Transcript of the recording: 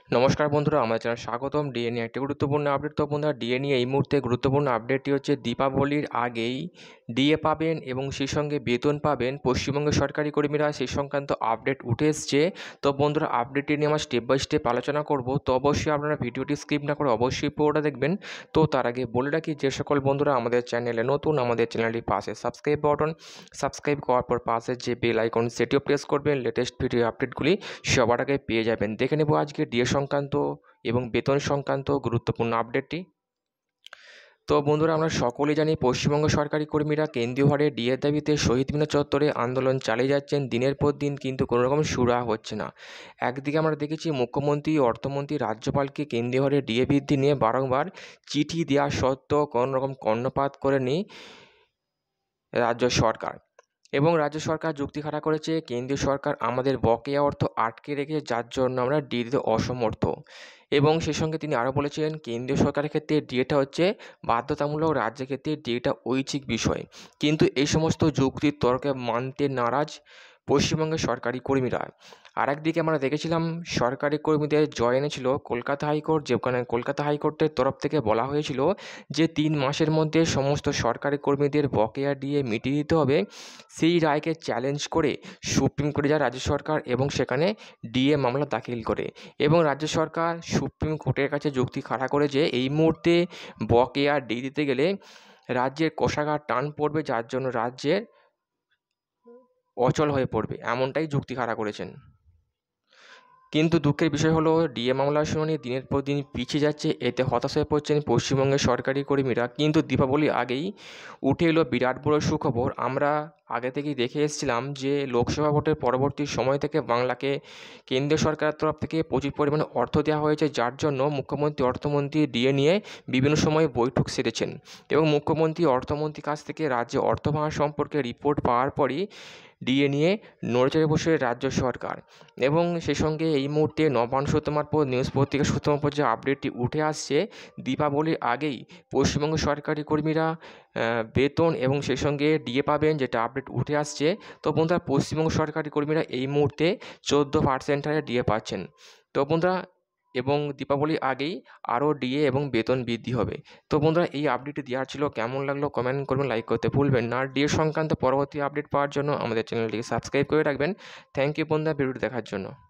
নমস্কার বন্ধুরা, আমার চ্যানেল স্বাগতম। ডিএ নিয়ে একটি গুরুত্বপূর্ণ আপডেট। তো বন্ধুরা, ডিএ নিয়ে এই মুহূর্তে গুরুত্বপূর্ণ আপডেটটি হচ্ছে দীপাবলির আগেই ডিএ পাবেন এবং সেই সঙ্গে বেতন পাবেন পশ্চিমবঙ্গের সরকারি কর্মীরা, সেই সংক্রান্ত আপডেট উঠে এসছে। তো বন্ধুরা, আপডেটটি নিয়ে আমরা স্টেপ বাই স্টেপ আলোচনা করব। তো অবশ্যই আপনারা ভিডিওটি স্কিপ না করে অবশ্যই পুরোটা দেখবেন। তো তার আগে বলে রাখি, যে সকল বন্ধুরা আমাদের চ্যানেলে নতুন, আমাদের চ্যানেলটির পাশে সাবস্ক্রাইব বাটন, সাবস্ক্রাইব করার পর পাশে যে বেল আইকন সেটিও প্রেস করবেন। লেটেস্ট ভিডিও আপডেটগুলি সবার আগে পেয়ে যাবেন। দেখে নেব আজকে ডিএ সংক্রান্ত এবং বেতন সংক্রান্ত গুরুত্বপূর্ণ আপডেটটি। তো বন্ধুরা, আমরা সকলেই জানি পশ্চিমবঙ্গ সরকারি কর্মীরা কেন্দ্রীয় হারে ডিএর দাবিতে শহীদ মিনার চত্বরে আন্দোলন চালিয়ে যাচ্ছেন দিনের পর দিন, কিন্তু কোনো রকম সুরাহা হচ্ছে না। একদিকে আমরা দেখেছি মুখ্যমন্ত্রী, অর্থমন্ত্রী, রাজ্যপালকে কেন্দ্রীয় হারে ডিএ বৃদ্ধি নিয়ে বারংবার চিঠি দেওয়া সত্ত্বেও কোনো রকম কর্ণপাত করেনি রাজ্য সরকার। এবং রাজ্য সরকার যুক্তি খাড়া করেছে, কেন্দ্রীয় সরকার আমাদের বকেয়া অর্থ আটকে রেখে, যার জন্য আমরা ডিএ দিতে অসমর্থ। এবং সেই সঙ্গে তিনি আরও বলেছেন, কেন্দ্রীয় সরকারের ক্ষেত্রে ডিএটা হচ্ছে বাধ্যতামূলক, রাজ্যের ক্ষেত্রে ডিএটা ঐচ্ছিক বিষয়। কিন্তু এই সমস্ত যুক্তির তর্কে মানতে নারাজ পশ্চিমবঙ্গের সরকারি কর্মীরা। আর একদিকে আমরা দেখেছিলাম সরকারি কর্মীদের জয় এনেছিল কলকাতা হাইকোর্ট, যেখানে কলকাতা হাইকোর্টের তরফ থেকে বলা হয়েছিল যে 3 মাসের মধ্যে সমস্ত সরকারি কর্মীদের বকেয়া ডিএ মিটিয়ে দিতে হবে। সেই রায়কে চ্যালেঞ্জ করে সুপ্রিম কোর্টে যায় রাজ্য সরকার এবং সেখানে ডিএ মামলা দাখিল করে। এবং রাজ্য সরকার সুপ্রিম কোর্টের কাছে যুক্তি খাড়া করে যে এই মুহূর্তে বকেয়া ডিএ দিতে গেলে রাজ্যের কোষাগার টান পড়বে, যার জন্য রাজ্যের অচল হয়ে পড়বে, এমনটাই যুক্তি খাড়া করেছেন। কিন্তু দুঃখের বিষয় হলো, ডিএ মামলার শুনানি দিনের পর দিন পিছিয়ে যাচ্ছে। এতে হতাশ হয়ে পড়ছেন পশ্চিমবঙ্গের সরকারি কর্মীরা। কিন্তু দীপাবলির আগেই উঠে এলো বিরাট বড় সুখবর। আমরা আগে থেকেই দেখে এসেছিলাম যে লোকসভা ভোটের পরবর্তী সময় থেকে বাংলাকে কেন্দ্রীয় সরকারের তরফ থেকে প্রচুর পরিমাণে অর্থ দেওয়া হয়েছে, যার জন্য মুখ্যমন্ত্রী, অর্থমন্ত্রী ডিএ নিয়ে বিভিন্ন সময়ে বৈঠক সেরেছেন। এবং মুখ্যমন্ত্রী, অর্থমন্ত্রীর কাছ থেকে রাজ্যে অর্থভাঙা সম্পর্কে রিপোর্ট পাওয়ার পরই ডিএ নিয়ে নড়েচড়ে বসে রাজ্য সরকার। এবং সেই সঙ্গে এই মুহূর্তে নবান্ন সূত্র মারফত, নিউজ পত্রিকা সূত্র মারফত যে আপডেটটি উঠে আসছে, দীপাবলির আগেই পশ্চিমবঙ্গ সরকারি কর্মীরা বেতন এবং সেই সঙ্গে ডিএ পাবেন, যেটা আপডেট উঠে আসছে। তো বন্ধুরা, পশ্চিমবঙ্গ সরকারি কর্মীরা এই মুহূর্তে 14% হারে ডিএ পাচ্ছেন। তো বন্ধুরা, এবং দীপাবলির আগেই আরও ডিএ এবং বেতন বৃদ্ধি হবে। তো বন্ধুরা, এই আপডেটটি দেওয়ার ছিল। কেমন লাগলো কমেন্ট করবেন, লাইক করতে ভুলবেন না। আর ডিএ সংক্রান্ত পরবর্তী আপডেট পাওয়ার জন্য আমাদের চ্যানেলটিকে সাবস্ক্রাইব করে রাখবেন। থ্যাংক ইউ বন্ধুরা ভিডিওটি দেখার জন্য।